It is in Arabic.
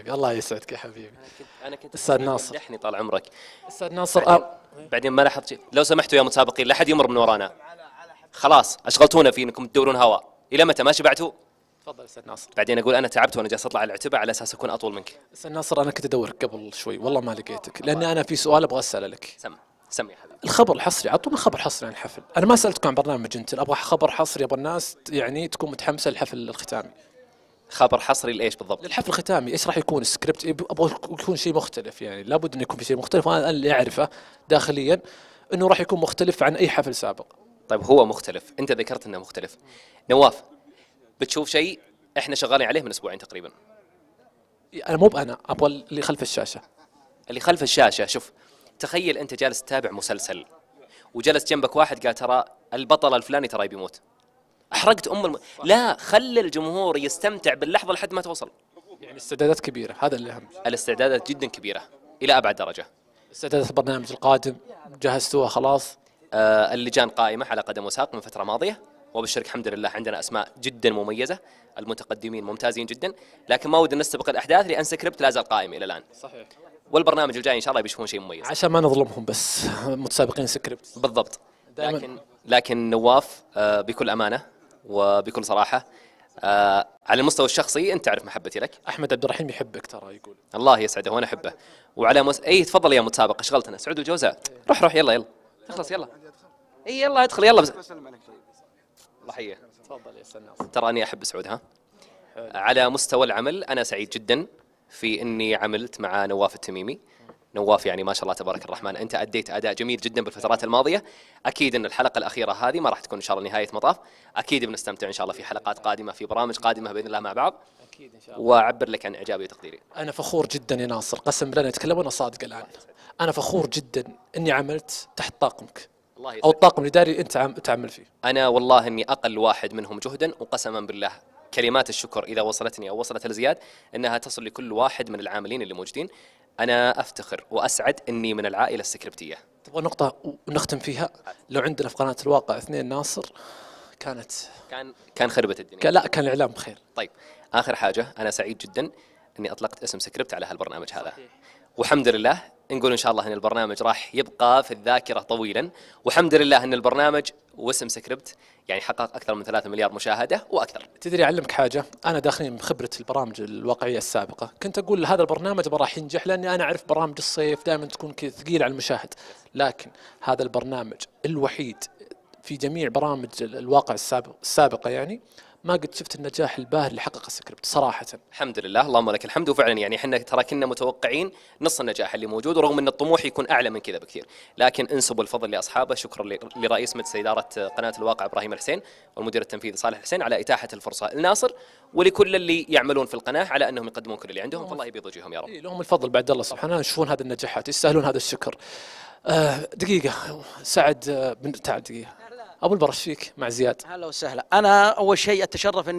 حبيبي، الله يسعدك يا حبيبي. انا كنت استاذ ناصر. دحني طال عمرك. استاذ ناصر بعدين ما لاحظت شيء، لو سمحتوا يا متسابقين لا احد يمر من ورانا. خلاص اشغلتونا في انكم تدورون هواء، الى متى ما شبعتوا؟ تفضل استاذ ناصر. بعدين اقول انا تعبت وانا جالس اطلع على العتبه على اساس اكون اطول منك. استاذ ناصر انا كنت ادورك قبل شوي والله ما لقيتك، لاني انا في سؤال ابغى اساله لك. سم يا حبيبي. الخبر الحصري، اعطونا خبر حصري عن الحفل. انا ما سالتكم عن برنامج انت، ابغى خبر حصري، ابغى الناس يعني تكون متحمسه للحفل الختامي. خبر حصري لايش بالضبط؟ للحفل الختامي، ايش راح يكون السكريبت؟ ابغى يكون شيء مختلف، يعني لابد انه يكون في شيء مختلف، وانا اللي اعرفه داخليا انه راح يكون مختلف عن اي حفل سابق. طيب هو مختلف، انت ذكرت انه مختلف. نواف بتشوف شيء احنا شغالين عليه من اسبوعين تقريبا. انا مو بانا، ابغى اللي خلف الشاشه. اللي خلف الشاشه، شوف تخيل انت جالس تتابع مسلسل وجلس جنبك واحد قال ترى البطل الفلاني ترى بيموت. احرقت لا، خلي الجمهور يستمتع باللحظه لحد ما توصل. يعني استعدادات كبيره، هذا اللي اهم. الاستعدادات جدا كبيره الى ابعد درجه. استعدادات البرنامج القادم جهزتوها خلاص؟ اللجان قائمه على قدم وساق من فتره ماضيه، وبشرك الحمد لله عندنا اسماء جدا مميزه، المتقدمين ممتازين جدا، لكن ما ودنا نستبق الاحداث لان سكريبت لا زال قائم الى الان. صحيح. والبرنامج الجاي ان شاء الله بيشوفون شيء مميز. عشان ما نظلمهم بس متسابقين سكريبت. بالضبط. لكن نواف بكل امانه وبكل صراحه، على المستوى الشخصي انت تعرف محبتي لك. احمد عبد الرحيم يحبك ترى، يقول. الله يسعده وانا احبه. وعلى اي تفضل يا متسابق، اشغلتنا سعود الجوزاء. روح يلا اخلص يلا. اي يلا ادخل يلا الله يحييه. تفضل يا استاذ ناصر. ترى اني احب سعود ها. على مستوى العمل انا سعيد جدا في اني عملت مع نواف التميمي. نواف يعني ما شاء الله تبارك الرحمن، انت اديت اداء جميل جدا بالفترات الماضيه. اكيد ان الحلقه الاخيره هذه ما راح تكون ان شاء الله نهايه مطاف، اكيد بنستمتع ان شاء الله في حلقات قادمه، في برامج قادمه باذن الله مع بعض. اكيد ان شاء الله. واعبر لك عن اعجابي وتقديري. انا فخور جدا يا ناصر، قسم بالله اتكلم وانا صادق الان. انا فخور جدا اني عملت تحت طاقمك، او الطاقم الاداري انت تعمل فيه. انا والله اني اقل واحد منهم جهدا، وقسما بالله كلمات الشكر اذا وصلتني او وصلت لزياد انها تصل لكل واحد من العاملين اللي موجودين. انا افتخر واسعد اني من العائله السكريبتيه. تبغى نقطه ونختم فيها؟ لو عندنا في قناه الواقع اثنين ناصر كان خربت الدنيا. لا كان الاعلام بخير. طيب اخر حاجه، انا سعيد جدا اني اطلقت اسم سكريبت على هالبرنامج هذا. والحمد لله نقول ان شاء الله ان البرنامج راح يبقى في الذاكره طويلا، والحمد لله ان البرنامج واسم سكريبت يعني حقق اكثر من 3 مليار مشاهده واكثر. تدري اعلمك حاجه، انا داخلين من خبره البرامج الواقعيه السابقه، كنت اقول هذا البرنامج راح ينجح لاني انا اعرف برامج الصيف دائما تكون ثقيله على المشاهد، لكن هذا البرنامج الوحيد في جميع برامج الواقع السابقه يعني ما قد شفت النجاح الباهر اللي حققه السكريبت صراحه. الحمد لله، اللهم لك الحمد. وفعلا يعني احنا ترى كنا متوقعين نص النجاح اللي موجود، ورغم ان الطموح يكون اعلى من كذا بكثير، لكن انسبوا الفضل لاصحابه. شكرا لرئيس مجلس اداره قناه الواقع ابراهيم الحسين، والمدير التنفيذي صالح الحسين على اتاحه الفرصه لناصر ولكل اللي يعملون في القناه على انهم يقدمون كل اللي عندهم، فالله يبيض وجههم يا رب. لهم الفضل بعد الله سبحانه، يشوفون هذه النجاحات يستاهلون هذا الشكر. دقيقه سعد، تعال دقيقه ابو البرش فيك مع زياد. هلا وسهلا. انا اول شيء اتشرف